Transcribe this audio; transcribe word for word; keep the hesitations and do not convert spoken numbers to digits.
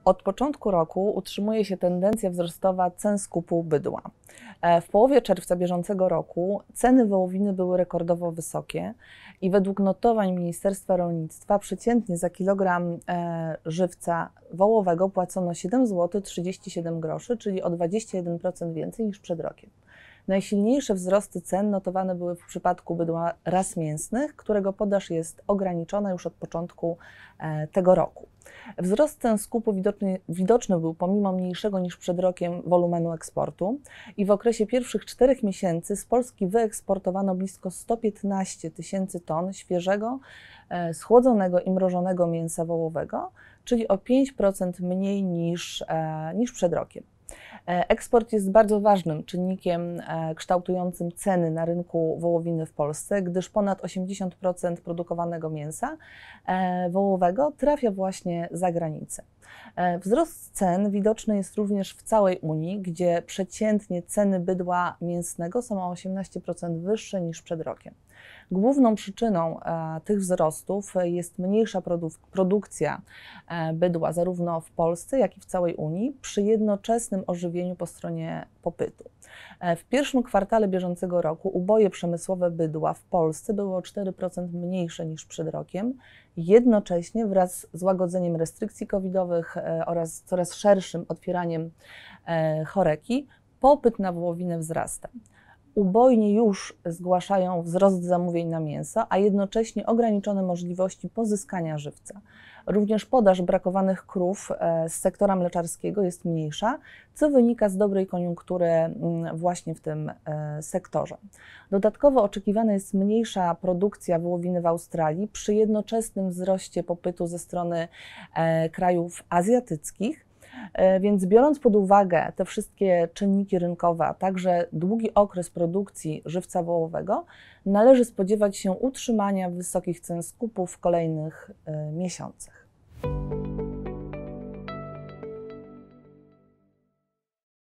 Od początku roku utrzymuje się tendencja wzrostowa cen skupu bydła. W połowie czerwca bieżącego roku ceny wołowiny były rekordowo wysokie i według notowań Ministerstwa Rolnictwa przeciętnie za kilogram e, żywca wołowego płacono siedem złotych trzydzieści siedem groszy, czyli o dwadzieścia jeden procent więcej niż przed rokiem. Najsilniejsze wzrosty cen notowane były w przypadku bydła ras mięsnych, którego podaż jest ograniczona już od początku e, tego roku. Wzrost cen skupu widoczny, widoczny był pomimo mniejszego niż przed rokiem wolumenu eksportu i w okresie pierwszych czterech miesięcy z Polski wyeksportowano blisko sto piętnaście tysięcy ton świeżego, e, schłodzonego i mrożonego mięsa wołowego, czyli o pięć procent mniej niż, e, niż przed rokiem. Eksport jest bardzo ważnym czynnikiem kształtującym ceny na rynku wołowiny w Polsce, gdyż ponad osiemdziesiąt procent produkowanego mięsa wołowego trafia właśnie za granicę. Wzrost cen widoczny jest również w całej Unii, gdzie przeciętnie ceny bydła mięsnego są o osiemnaście procent wyższe niż przed rokiem. Główną przyczyną e, tych wzrostów jest mniejsza produk produkcja e, bydła zarówno w Polsce, jak i w całej Unii przy jednoczesnym ożywieniu po stronie popytu. E, w pierwszym kwartale bieżącego roku uboje przemysłowe bydła w Polsce były o cztery procent mniejsze niż przed rokiem. Jednocześnie wraz z łagodzeniem restrykcji covidowych e, oraz coraz szerszym otwieraniem e, choreki popyt na wołowinę wzrasta. Ubojnie już zgłaszają wzrost zamówień na mięso, a jednocześnie ograniczone możliwości pozyskania żywca. Również podaż brakowanych krów z sektora mleczarskiego jest mniejsza, co wynika z dobrej koniunktury właśnie w tym sektorze. Dodatkowo oczekiwana jest mniejsza produkcja wołowiny w Australii przy jednoczesnym wzroście popytu ze strony krajów azjatyckich. Więc biorąc pod uwagę te wszystkie czynniki rynkowe, a także długi okres produkcji żywca wołowego, należy spodziewać się utrzymania wysokich cen skupu w kolejnych miesiącach.